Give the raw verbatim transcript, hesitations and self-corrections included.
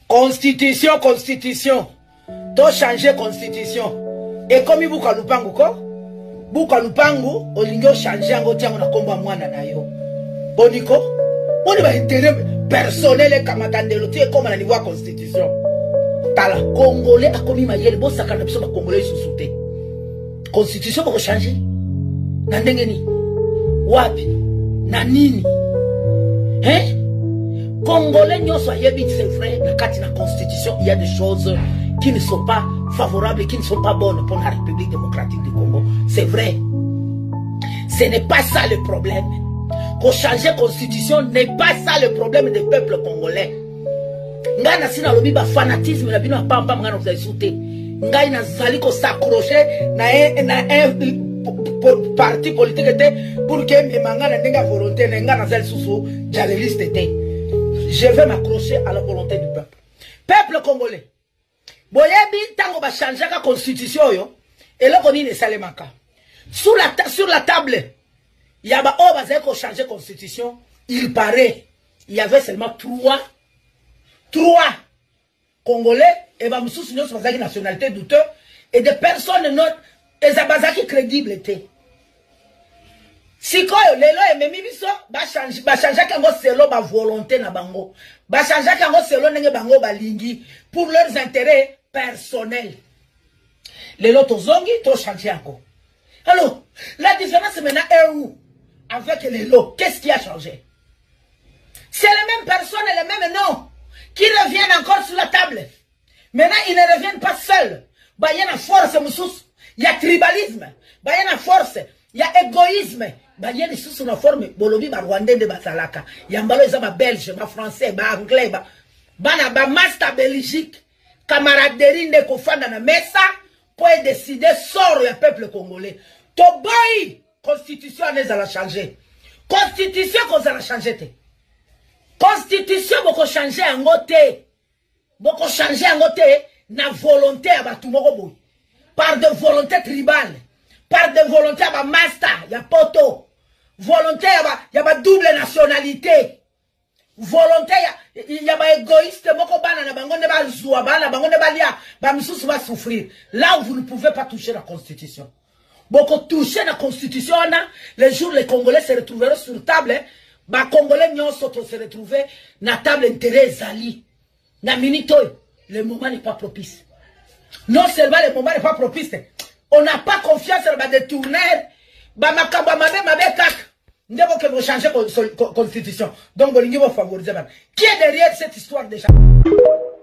Constitution, constitution. To changer constitution. Et comme vous avez lupango ko, vous avez lupango, olingo changer ango tiango na komba mwana na yo. Boniko, on va intérêt personnel et kamatande l'autre comme na niveau constitution. Tala Congolais a commis ma yele bo sakana biso ba Congolais sous souté. Constitution va changer. Na ndengeni. Wapi? Na nini? Hein? Congolais n'y soit yebit c'est vrai, na kati na constitution, il y a des choses qui ne sont pas favorables et qui ne sont pas bonnes pour la République démocratique du Congo. C'est vrai. Ce n'est pas ça le problème. Pour changer la constitution n'est pas ça le problème des peuples congolais. Nga na sina lobi ba fanatisme na bino pamba nga na sauté. Nga ina zali ko s'accrocher na na un parti politique était pour que mes manga na ndenga volonté na nga na zali susu jaleliste était. Je vais m'accrocher à la volonté du peuple. Peuple congolais. Boyebi tango ba changer la constitution yo et là koni ne salemaka. Sur la sur la table, il y a ba o ba zeko changer la constitution, il paraît il y avait seulement trois trois Congolais et ba mususu nyonso bazaki nationalité douteuse et des personnes non et zabazaki crédibles étaient. Sikoyo lelo ememi biso ba changer ba changer kango selo ba volonté na bango. Ba changer kango selo ndenge bango balingi pour leurs intérêts personnels. Lelo tozongi to changer encore. Alors, la différence maintenant est où avec lelo? Qu'est-ce qui a changé? C'est les mêmes personnes et les mêmes noms qui reviennent encore sur la table. Maintenant, ils ne reviennent pas seuls. Bah, il y a une force, il y a tribalisme, bah, il y a une force, il y a égoïsme. Bah, il y a des sous la forme, bolobi, bah, rwandais de basalaka. Il y a un balo, ils ont belge, bah, français, bah, anglais, bah, bah, bah, master belgique, camaraderie, ne kofanda na mesa, pour décider, sort le peuple congolais. Toboy, constitution, les a changé. Constitution, qu'on a changé. Constitution, beaucoup changer en côté. Beaucoup changer en côté, na volonté à batumorobo. Par de volonté tribale. Par de volonté à master, ya poto. Volonté à ba double nationalité. Volonté ya ba égoïste, beaucoup bana na bango ne ba zoua, bana bango ne ba lia, ba misusu va souffrir. Là où vous ne pouvez pas toucher la constitution. Beaucoup toucher la constitution, les jours les Congolais se retrouveront sur table. Bah, Congolais n'y ont se retrouver na table intérêt zali. Na minito, le moment n'est pas propice. Non seulement le moment n'est pas propice, on n'a pas confiance dans les tourneurs. Bah, ma kaba mabe mabe kak. Ndebo que vous changez la constitution. Donc, vous favoriser. Qui est derrière cette histoire déjà?